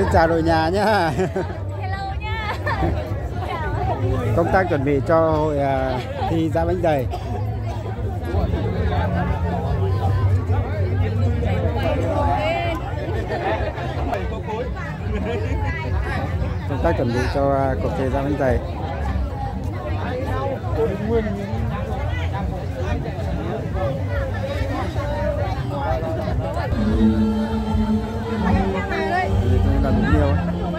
chào đội nhà nhá. Hello nha. Công tác chuẩn bị cho hội thi dã bánh dày. Công tác chuẩn bị cho cuộc thi dã bánh dày. Không cần nhiều.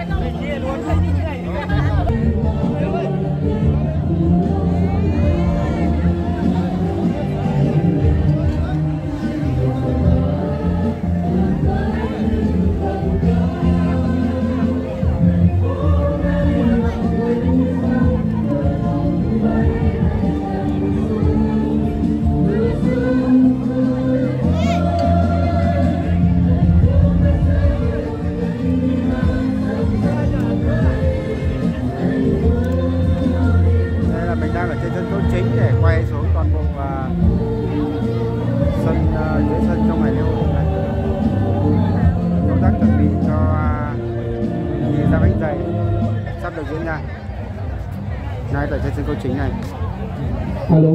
Mình đang ở trên sân khấu chính để quay xuống toàn bộ sân dưới sân trong ngày lễ hội này. Công tác chuẩn bị cho thi dã bánh dày sắp được diễn ra ngay tại trên sân khấu chính này. Alo.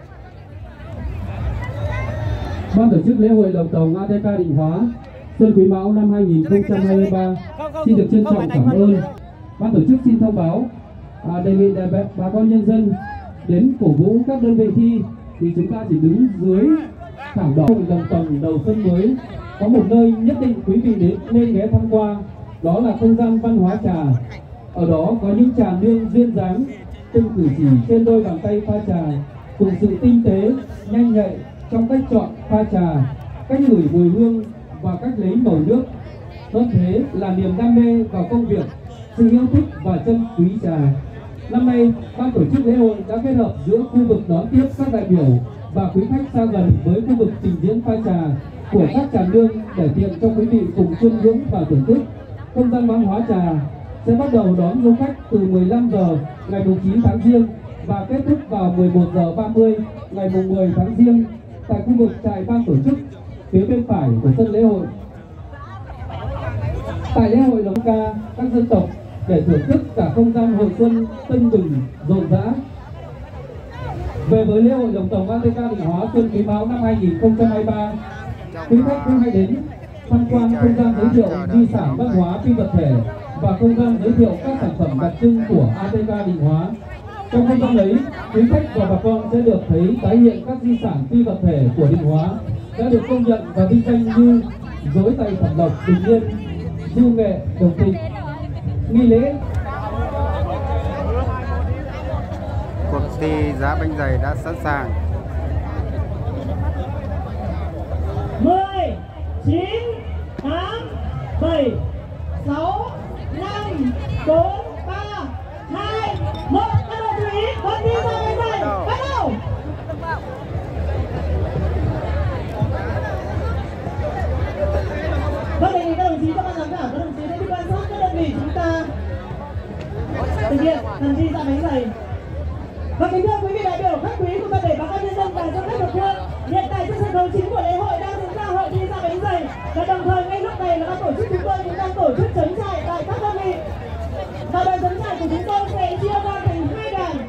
Ban tổ chức lễ hội Lồng Tồng ATK Định Hóa Xuân Quý Mão năm 2023 xin được trân trọng cảm ơn. Ban tổ chức xin thông báo đề nghị bà con nhân dân đến cổ vũ các đơn vị thi thì chúng ta chỉ đứng dưới thảm đỏ Lồng Tồng đầu xuân mới. Có một nơi nhất định quý vị nên ghé tham quan, đó là không gian văn hóa trà. Ở đó có những trà nương duyên dáng, từng cử chỉ trên đôi bàn tay pha trà, cùng sự tinh tế, nhanh nhạy trong cách chọn pha trà, cách ngửi mùi hương và cách lấy màu nước. Hơn thế là niềm đam mê vào công việc, sự yêu thích và trân quý trà. Năm nay, ban tổ chức lễ hội đã kết hợp giữa khu vực đón tiếp các đại biểu và quý khách xa gần với khu vực trình diễn pha trà của các trà nương để tiện cho quý vị cùng chiêm ngưỡng và thưởng thức. Không gian văn hóa trà sẽ bắt đầu đón du khách từ 15 giờ ngày 9 tháng Giêng và kết thúc vào 11 giờ 30 ngày 10 tháng Giêng tại khu vực trại ban tổ chức phía bên phải của sân lễ hội. Tại lễ hội Lồng Ca các dân tộc để thưởng thức cả không gian hội xuân tưng bừng rộn rã. Về với lễ hội Lồng Tồng ATK Định Hóa Xuân Quý Mão năm 2023, quý khách cũng hãy đến tham quan không gian giới thiệu di sản văn hóa phi vật thể và không gian giới thiệu các sản phẩm đặc trưng của ATK Định Hóa. Trong không gian ấy, quý khách và bà con sẽ được thấy tái hiện các di sản phi vật thể của Định Hóa đã được công nhận và vinh danh như dối tay Thẩm Lộc, Bình Yên, Du Nghệ, Đồng Thịnh. Nghi lễ cuộc thi dã bánh dày đã sẵn sàng. 10, 9, 8, 7, 6, 5, 4, 3, 2, 1. Các bạn chú ý, cuộc thi dã bánh dày bắt đầu. Vâng, đề nghị các đồng chí cho ban giám khảo, các đồng chí đến đi quan sát các đơn vị chúng ta thực hiện phần thi dã bánh dày. Và kính thưa quý vị đại biểu, khách quý cùng toàn thể bà con nhân dân và du khách thập phương, hiện tại trên sân khấu chính của lễ hội đang diễn ra hội thi dã bánh dày và đồng thời ngay lúc này là ban tổ chức chúng tôi cũng đang tổ chức trấn trại tại các đơn vị. Và đoàn trấn trại của chúng tôi sẽ chia ra thành 2 đoàn.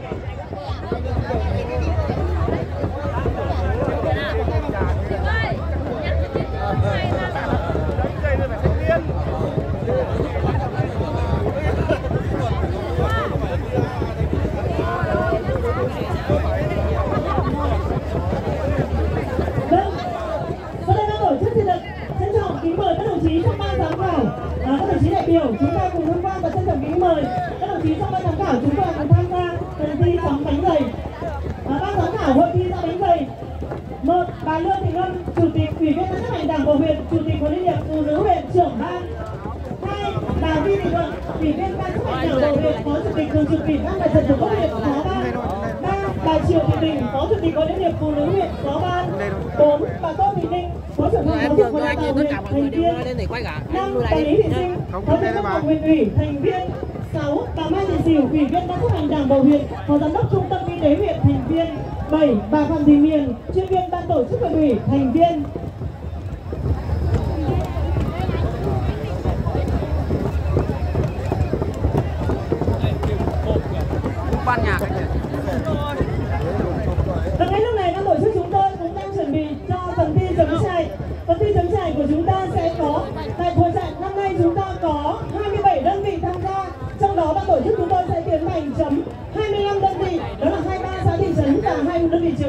Các đồng chí đại biểu, chúng ta cùng tham quan và trân trọng kính mời các đồng chí trong ban giám khảo chúng ta cùng tham gia phần thi sắm bánh dày. Ban giám khảo hội thi dã bánh dày: 1. Bà Lương Thị Ngân, Chủ tịch Ủy viên Ban chấp hành Đảng bộ huyện, Chủ tịch Hội Liên hiệp Phụ nữ huyện, trưởng ban. 2. Bà Vi Thị Thuận, Ủy viên Ban chấp hành Đảng bộ huyện, Phó Chủ tịch Thường trực Ủy ban Mặt trận Tổ quốc huyện, phó ban. 3. Bà Triệu Thị Bình, Phó Chủ tịch Hội Liên hiệp Phụ nữ huyện, phó ban. 4. Bà Tô Thị Ninh, Phó trưởng phòng giáo dục và đào tạo huyện, thành viên. 5. Bà Lý Thị Sinh, Phó Giám đốc huyện ủy, thành viên. 6. Bà Mai Thị Sỉu, Ủy viên Ban chấp hành Đảng bộ huyện, Phó Giám đốc Trung tâm Y tế huyện, thành viên. 7. Bà Phạm Thị Miền, chuyên viên Ban tổ chức huyện ủy, thành viên.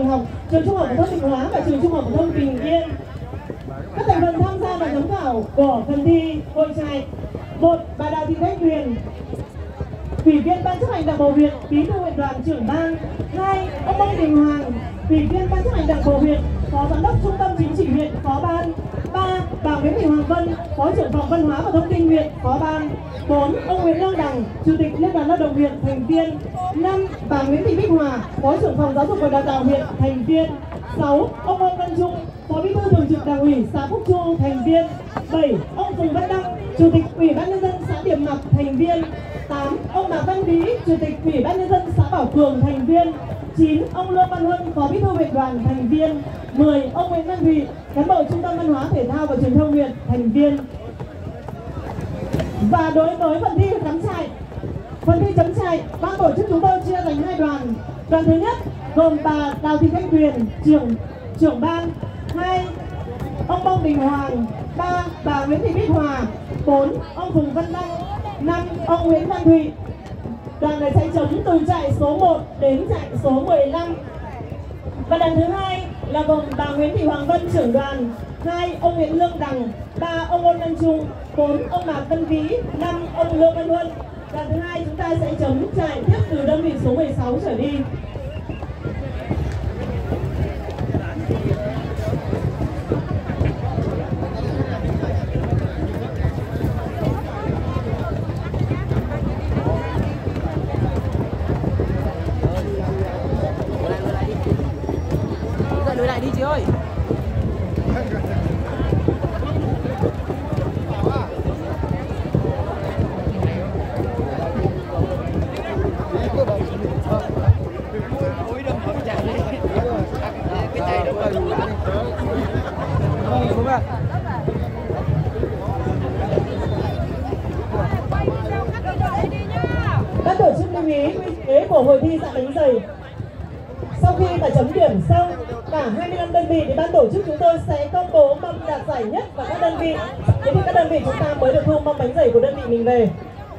học trường Trung học phổ thông Định Hóa và trường Trung học phổ thông Bình Yên. Các thành phần tham gia đoàn giám khảo của phần thi hội trại: 1. Bà Đào Thị Thanh Huyền, Ủy viên Ban chấp hành Đảng bộ huyện, Bí thư huyện đoàn, trưởng ban. 2. Ông Mông Đình Hoàng, Ủy viên Ban chấp hành Đảng bộ huyện, Phó Giám đốc Trung tâm Chính trị huyện, phó ban. 3. Bà Nguyễn Thị Hoàng Vân, Phó trưởng phòng Văn hóa và Thông tin huyện, phó ban. 4. Ông Nguyễn Lương Đằng, Chủ tịch Liên đoàn Lao động huyện, thành viên. 5. Bà Nguyễn Thị Bích Hòa, Phó trưởng phòng Giáo dục và Đào tạo huyện, thành viên. 6. Ông Ngô Văn Trung, Phó Bí thư Thường trực Đảng ủy xã Phúc Chu, thành viên. 7. Ông Phùng Văn Đăng, Chủ tịch Ủy ban nhân dân xã Điểm Mặc, thành viên. 8. Ông Mạc Văn Bí, Chủ tịch Ủy ban nhân dân xã Bảo Cường, thành viên. 9. Ông Lương Văn Huân, Phó Bí thư huyện đoàn, thành viên. 10. Ông Nguyễn Văn Thụy, cán bộ Trung tâm Văn hóa Thể thao và Truyền thông huyện, thành viên. Và đối với phần thi cắm trại, phần thi cắm trại, ban tổ chức chúng tôi chia thành 2 đoàn. Đoàn thứ nhất gồm bà Đào Thị Thanh Huyền, trưởng ban. 2. Ông Mông Đình Hoàng. 3. Bà Nguyễn Thị Bích Hòa. 4. Ông Phùng Văn Đăng. 5. Ông Nguyễn Văn Thụy. Đoàn này sẽ chấm từ trại số 1 đến trại số 15. Và đoàn thứ hai là gồm bà Nguyễn Thị Hoàng Vân, trưởng đoàn. 2. Ông Nguyễn Lương Đằng. 3. Ông Ngô Văn Trung. 4. Ông Mạc Văn Vĩ. 5. Ông Lương Văn Huân. Đoàn thứ hai chúng ta sẽ chấm trại tiếp từ đơn vị số 16 trở đi. Lùi lại đi chị ơi. Ban tổ chức lưu ý quy chế của hội thi dạ bánh dày. Sau khi mà chấm điểm xong cả 25 đơn vị thì ban tổ chức chúng tôi sẽ công bố mâm đạt giải nhất và các đơn vị. Thế thì các đơn vị chúng ta mới được thu mâm bánh dày của đơn vị mình về.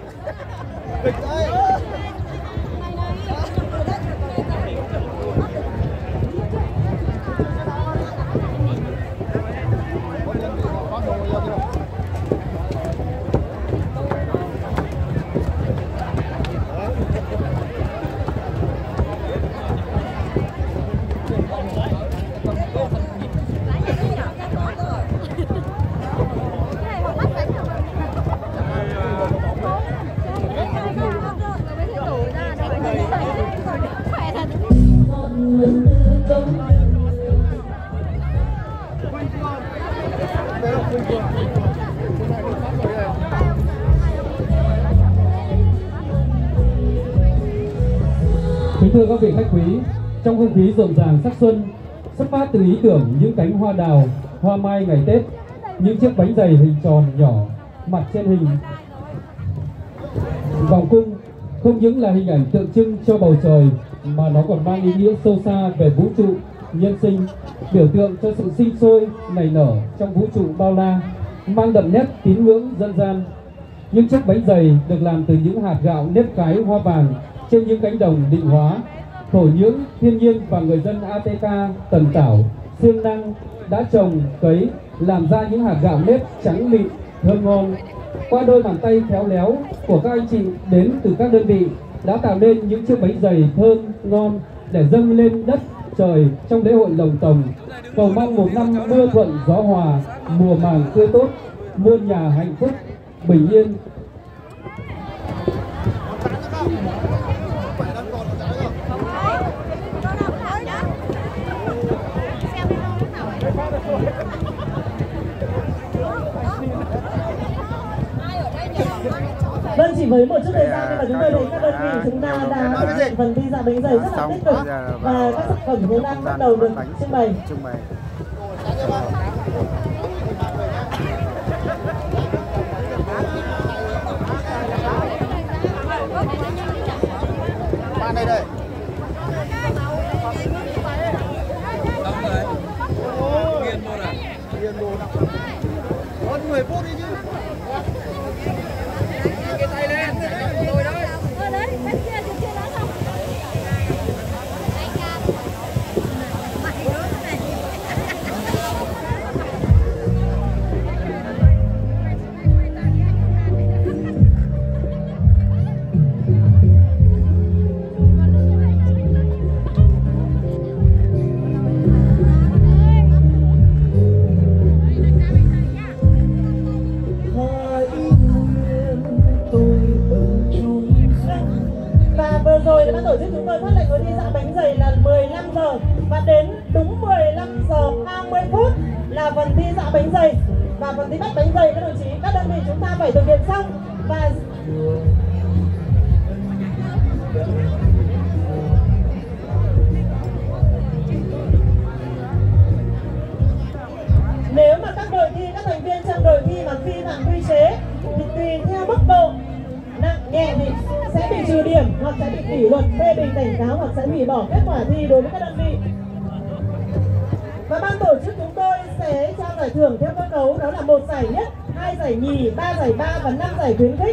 Kính thưa các vị khách quý, trong không khí rộn ràng sắc xuân, xuất phát từ ý tưởng những cánh hoa đào, hoa mai ngày Tết, những chiếc bánh dày hình tròn nhỏ mặt trên hình vòng cung không những là hình ảnh tượng trưng cho bầu trời mà nó còn mang ý nghĩa sâu xa về vũ trụ, nhân sinh, biểu tượng cho sự sinh sôi, nảy nở trong vũ trụ bao la, mang đậm nét tín ngưỡng dân gian. Những chiếc bánh dày được làm từ những hạt gạo nếp cái hoa vàng trên những cánh đồng Định Hóa, thổ nhưỡng thiên nhiên và người dân ATK Tần Tảo, siêng năng đã trồng, cấy, làm ra những hạt gạo nếp trắng mịn, thơm ngon. Qua đôi bàn tay khéo léo của các anh chị đến từ các đơn vị đã tạo nên những chiếc bánh dày thơm ngon để dâng lên đất trời trong lễ hội Lồng Tồng. Cầu mong một năm mưa thuận gió hòa, mùa màng tươi tốt, muôn nhà hạnh phúc, bình yên. Vâng, chỉ với một chút thời gian mà chúng tôi thấy các đơn vị chúng ta đã thực hiện phần thi dạ bánh dày rất là tích cực và các sản phẩm cũng đang bắt đầu được trưng bày. Đây đây. Nghiền luôn à? Nghiền luôn. Còn 10 phút đi chứ. Cái tay lên, tôi đấy. Đấy, bên kia đó không? tổ chức chúng tôi phát lệnh hội thi dã bánh dày là 15 giờ và đến đúng 15 giờ 30 phút là phần thi dã bánh dày và phần thi bắt bánh dày. Các đồng chí, các đơn vị chúng ta phải thực hiện xong và nếu mà các đội thi, các thành viên trong đội thi mà vi phạm quy chế thì tùy theo mức độ nặng nhẹ thì sẽ bị trừ điểm hoặc sẽ bị kỷ luật, phê bình, cảnh cáo hoặc sẽ hủy bỏ kết quả thi đối với các đơn vị. Và ban tổ chức chúng tôi sẽ trao giải thưởng theo cơ cấu đó là 1 giải nhất, 2 giải nhì, 3 giải ba và 5 giải khuyến khích.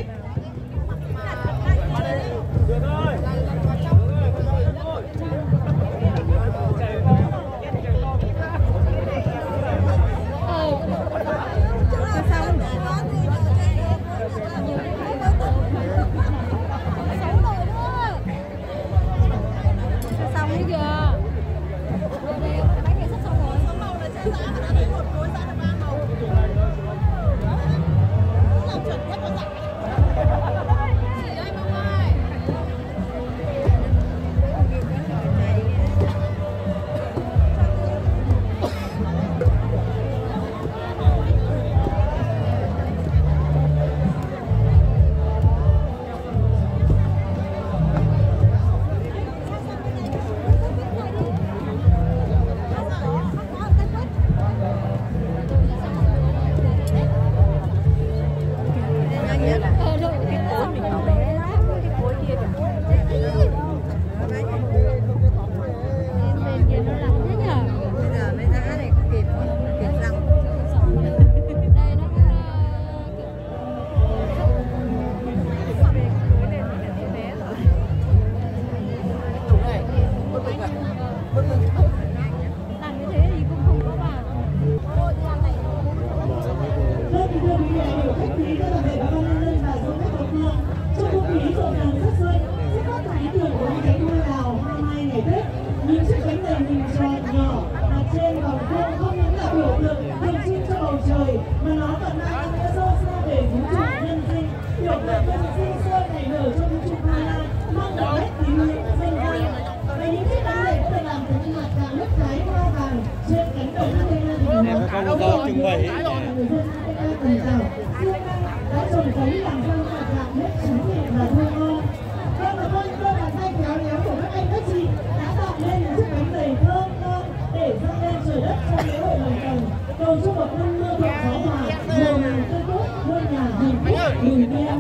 Những chiếc bánh dày hình tròn nhỏ đặt trên vòng khuôn không những là biểu tượng tượng trưng cho bầu trời mà nó còn mang ý nghĩa sâu xa về vũ trụ nhân sinh, biểu tượng cho sự sinh sôi nảy nở trong vũ trụ Hoa Lan, mang một nét tín ngưỡng dân gian. Và những chiếc bánh dày đã được làm từ những hạt gạo nếp thái hoa vàng trên cánh đồng Athena thì nó trưng bày người dân Athena tần tảo xưa nay đã trồng cấy làm ra hạt gạo nếp trắng nhẹ và thơm ngon. Và con đôi bàn tay khéo léo của các anh các chị đã tạo nên những chiếc bánh dày thơm ngon để dâng lên trời đất trong lễ hội lồng tồng, cầu cho một năm mưa thuận gió hòa, mùa màng tươi tốt, muôn nhà hạnh phúc bình yên.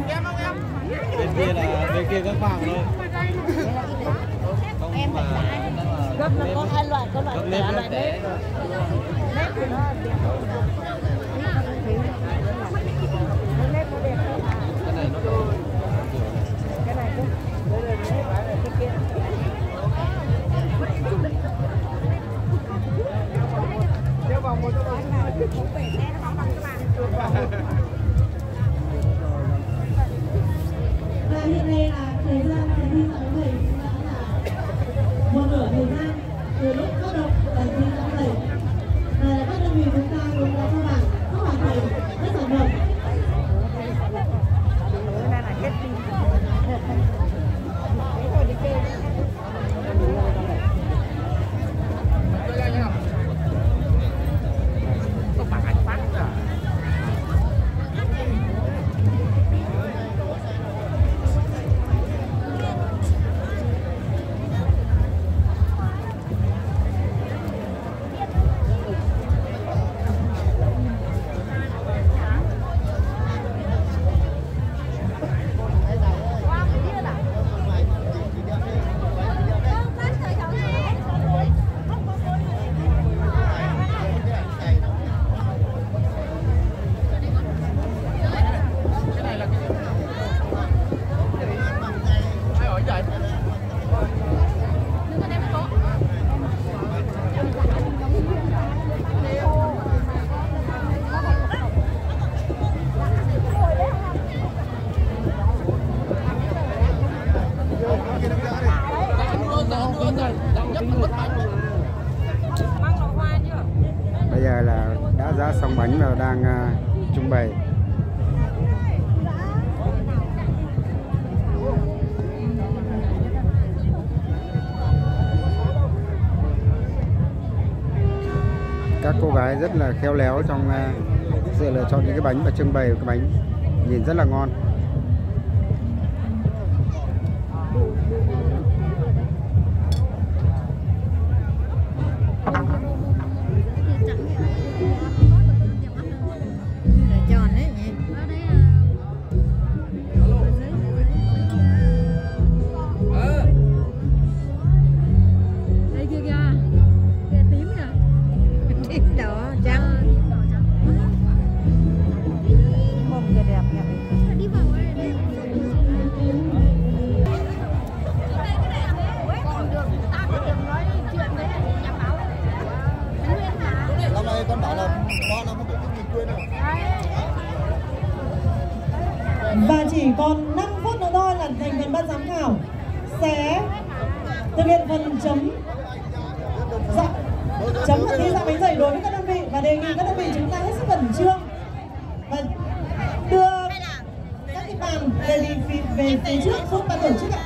Bên kia là bên kia các vàng thôi. Em mà gấp nó có hai loại, có loại tẻ, loại đấy. Nếp thì nó đẹp. Cái này nó cái này cũng cái kia. Đeo vòng một cho tôi. Và hiện nay là thời gian phần thi dã bánh dày đã là một nửa thời gian từ lúc bắt đầu phần thi dã bánh dày. Và các đơn vị chúng ta cũng đã các bạn thầy rất sản phẩm. Bây giờ là đã ra xong bánh và đang trưng bày. gái rất là khéo léo trong sự lựa chọn những cái bánh và trưng bày cái bánh nhìn rất là ngon. Và chỉ còn 5 phút nữa thôi là thành phần ban giám khảo sẽ thực hiện phần chấm phần thi dạo bánh dày đối với các đơn vị, và đề nghị các đơn vị chúng ta hết sức khẩn trương và đưa các cái bàn về phía trước giúp ban tổ chức ạ.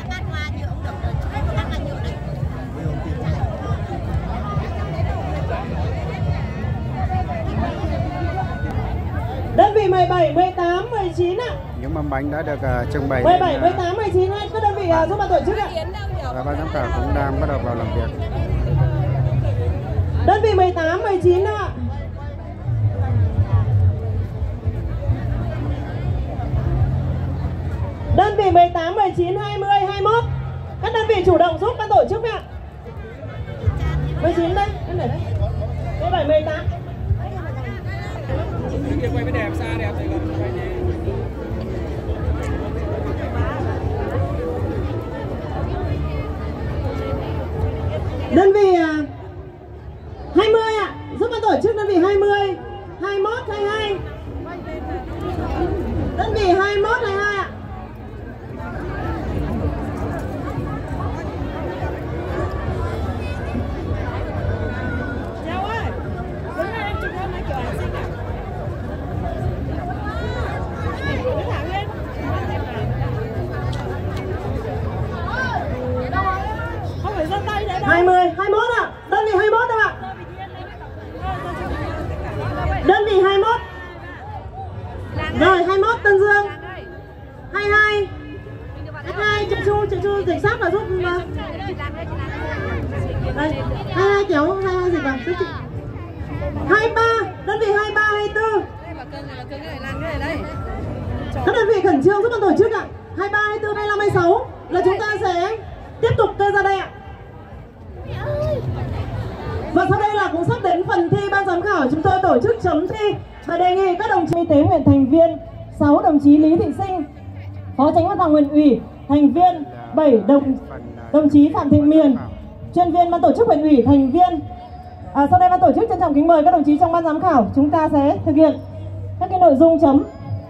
Đơn vị 17, 18, 19 ạ. Những mâm bánh đã được trưng bày. 17, 18, 19 ạ. Các đơn vị giúp ban tổ chức ạ. Và ban giám khảo cũng đang bắt đầu vào làm việc. Đơn vị 18, 19 ạ. Đơn vị 18, 19, 20, 21. Các đơn vị chủ động giúp ban tổ chức ạ. 19 đây, em để đây. 17, 18. Quay cái đẹp xa đẹp thì còn quay gì. Đơn vị 20 ạ, giúp ban tổ chức đơn vị 20, 21, 22. Đơn vị 21, 22 ạ. Đây 20, 21 ạ. Đơn vị 21 đâu ạ? Đơn vị 21. Rồi 21 Tân Dương. 22. 22 Chị Chu dịch sát vào giúp mà. Đây, 22 kéo 22 dịch vào giúp chị. 23, đơn vị 23, 24. Các đơn vị khẩn trương giúp ban tổ chức ạ. 23, 24, 25, 26 là chúng ta sẽ tiếp tục kê ra đây ạ. Và sau đây là cũng sắp đến phần thi ban giám khảo chúng tôi tổ chức chấm thi và đề nghị các đồng chí y tế huyện thành viên 6 đồng chí Lý Thị Sinh, Phó Chánh Văn phòng huyện ủy, thành viên 7 đồng chí Phạm Thị Miền, chuyên viên ban tổ chức huyện ủy, thành viên. Sau đây ban tổ chức trân trọng kính mời các đồng chí trong ban giám khảo chúng ta sẽ thực hiện các cái nội dung chấm.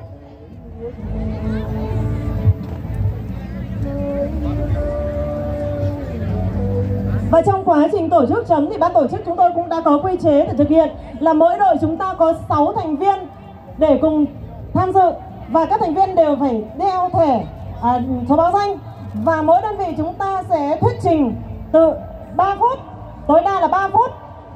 Và trong quá trình tổ chức chấm thì ban tổ chức chúng tôi cũng đã có quy chế để thực hiện là mỗi đội chúng ta có 6 thành viên để cùng tham dự, và các thành viên đều phải đeo thẻ số báo danh, và mỗi đơn vị chúng ta sẽ thuyết trình từ 3 phút, tối đa là 3 phút.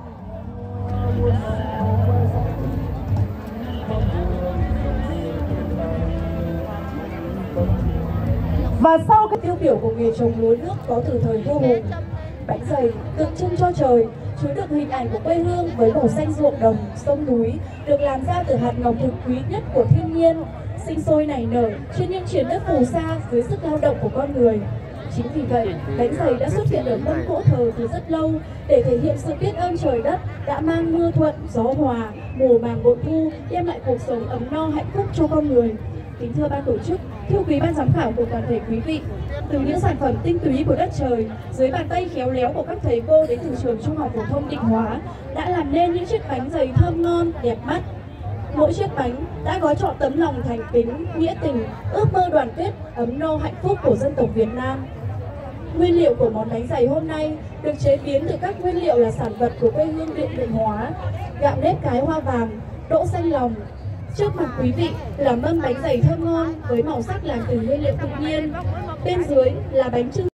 Và sau cái tiêu biểu của nghề trồng lúa nước có từ thời vua Hùng, bánh dày tượng trưng cho trời, chứa đựng hình ảnh của quê hương với màu xanh ruộng đồng, sông núi, được làm ra từ hạt ngọc thực quý nhất của thiên nhiên, sinh sôi nảy nở trên những triển đất phù sa dưới sức lao động của con người. Chính vì vậy, bánh dày đã xuất hiện ở mâm cỗ thờ từ rất lâu để thể hiện sự biết ơn trời đất đã mang mưa thuận, gió hòa, mùa màng bội thu, đem lại cuộc sống ấm no hạnh phúc cho con người. Kính thưa ban tổ chức, thưa quý ban giám khảo của toàn thể quý vị, từ những sản phẩm tinh túy của đất trời, dưới bàn tay khéo léo của các thầy cô đến từ trường Trung học phổ thông Định Hóa đã làm nên những chiếc bánh dày thơm ngon, đẹp mắt. Mỗi chiếc bánh đã gói trọn tấm lòng thành kính, nghĩa tình, ước mơ đoàn kết, ấm no hạnh phúc của dân tộc Việt Nam. Nguyên liệu của món bánh dày hôm nay được chế biến từ các nguyên liệu là sản vật của quê hương Điện Định Hóa, gạo nếp cái hoa vàng, đỗ xanh lòng. Trước mặt quý vị là mâm bánh dày thơm ngon với màu sắc làm từ nguyên liệu tự nhiên. Bên dưới là bánh trưng